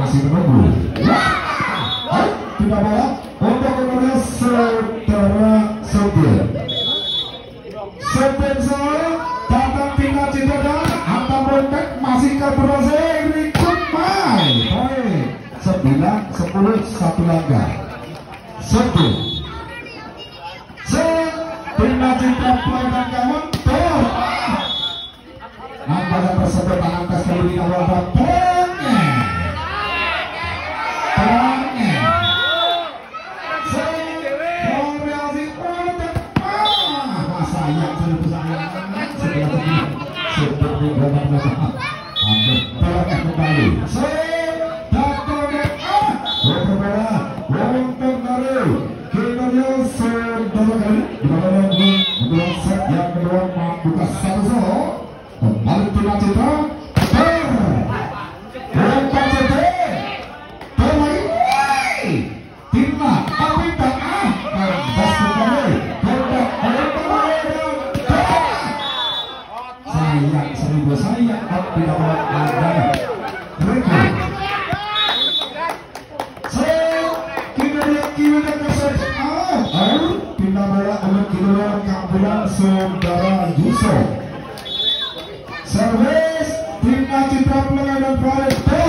masih menunggu. Tidak bola untuk kepada saudara Sofian. Sofian saya datang tinggal cedera atau bontek masih keberhasilan ikut main. Baik, 9-10 satu langkah. Satu. Tinggal cedera pelanggan kawan. Nampaknya tersebut atas kali awal bapaknya. Kembali Tina Citra Saudara Yusuf. Servis Tina Citra Pelanggan dan Farid